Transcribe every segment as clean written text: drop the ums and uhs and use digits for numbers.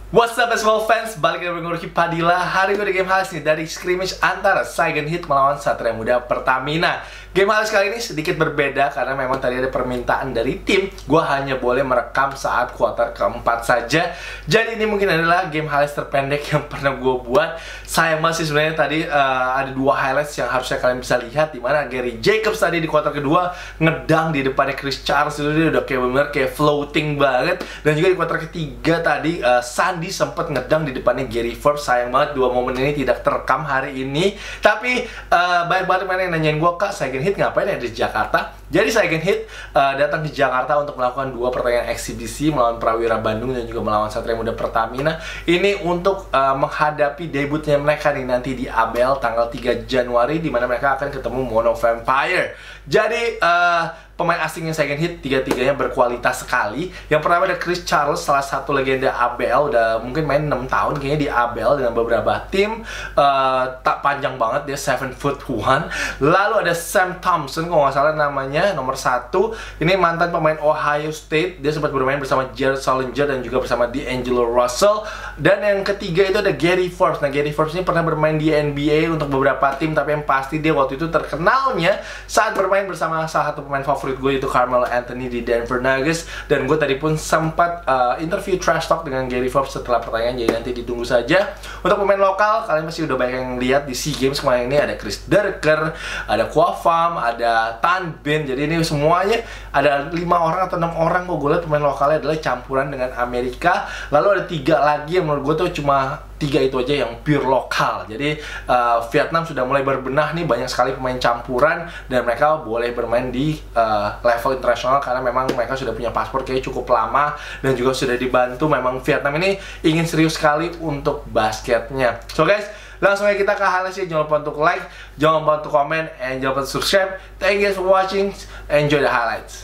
What's up basketball fans, balik lagi dengan Rocky Padila. Hari gue di game highlights nih dari scrimmage antara Saigon Heat melawan Satria Muda Pertamina. Game highlights kali ini sedikit berbeda karena memang tadi ada permintaan dari tim. Gue hanya boleh merekam saat kuarter keempat saja. Jadi ini mungkin adalah game highlights terpendek yang pernah gue buat. Sayang masih sebenarnya tadi ada dua highlights yang harusnya kalian bisa lihat, dimana Gary Jacobs tadi di kuarter kedua ngedang di depannya Chris Charles. Itu dia udah kayak bener kayak floating banget. Dan juga di kuarter ketiga tadi Sandy sempat ngedang di depannya Gary Forbes. Sayang banget dua momen ini tidak terekam hari ini. Tapi banyak banget yang nanyain gue, Kak, Saigon Heat ngapain ada di Jakarta? Jadi Saigon Heat datang ke Jakarta untuk melakukan dua pertandingan eksibisi melawan Prawira Bandung dan juga melawan Satria Muda Pertamina. Ini untuk menghadapi debutnya mereka nih nanti di ABL tanggal 3 Januari, di mana mereka akan ketemu Mono Vampire. Jadi pemain asingnya Saigon Heat tiga-tiganya berkualitas sekali. Yang pertama ada Chris Charles, salah satu legenda ABL, udah mungkin main 6 tahun kayaknya di ABL dengan beberapa tim. Tak panjang banget, dia 7'1". Lalu ada Sam Thompson, kalau nggak salah namanya, nomor 1. Ini mantan pemain Ohio State. Dia sempat bermain bersama Jared Sullinger dan juga bersama D'Angelo Russell. Dan yang ketiga itu ada Gary Forbes. Nah, Gary Forbes ini pernah bermain di NBA untuk beberapa tim, tapi yang pasti dia waktu itu terkenalnya saat bermain bersama salah satu pemain favorit gue, itu Carmelo Anthony di Denver Nuggets. Dan gue tadi pun sempat interview trash talk dengan Gary Forbes setelah pertandingan, jadi nanti ditunggu saja. Untuk pemain lokal, kalian pasti udah banyak yang lihat di SEA Games kemarin ini. Ada Chris Derker, ada Kwafam, ada Tan Ben. Jadi ini semuanya ada 5 orang atau 6 orang kok gue lihat pemain lokalnya adalah campuran dengan Amerika. Lalu ada 3 lagi yang menurut gue tuh cuma 3 itu aja yang pure lokal. Jadi Vietnam sudah mulai berbenah nih, banyak sekali pemain campuran dan mereka boleh bermain di level internasional karena memang mereka sudah punya paspor kayak cukup lama dan juga sudah dibantu. Memang Vietnam ini ingin serius sekali untuk basketnya. So guys, langsung aja kita ke highlights. Jangan lupa untuk like, jangan lupa untuk komen, and jangan lupa untuk subscribe. Thank you guys for watching. Enjoy the highlights.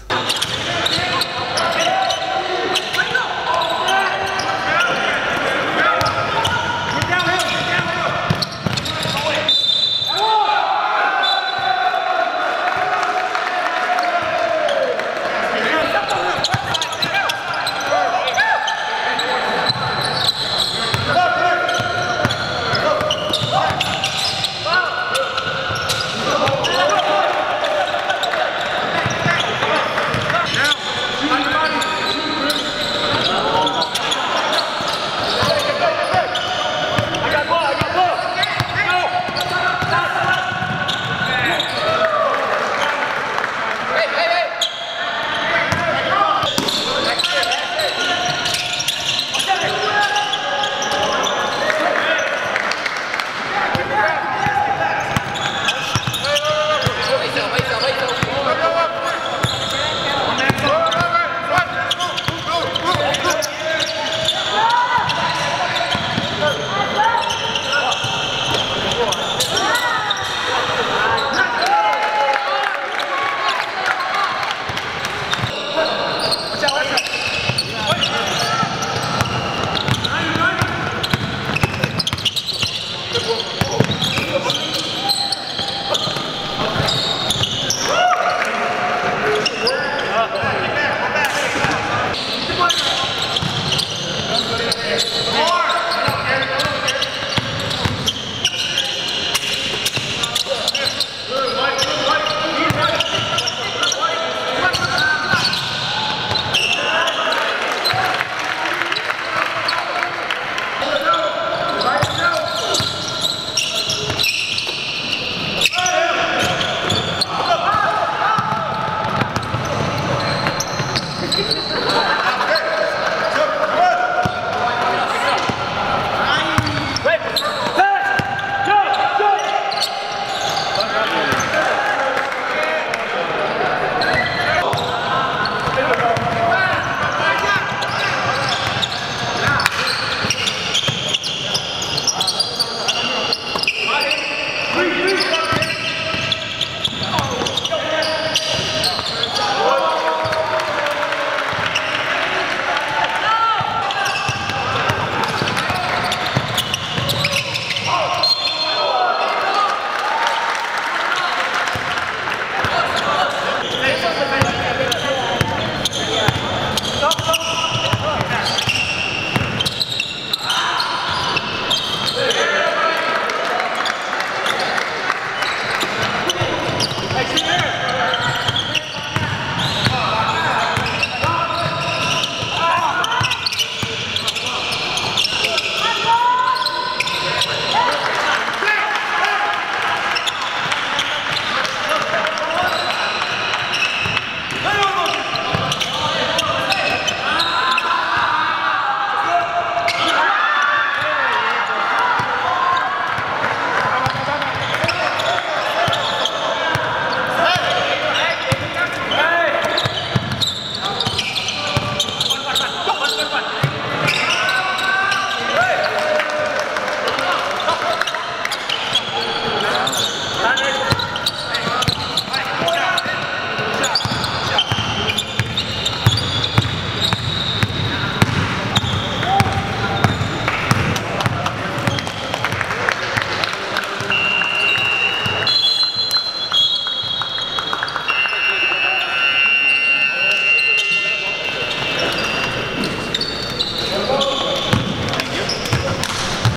Come on.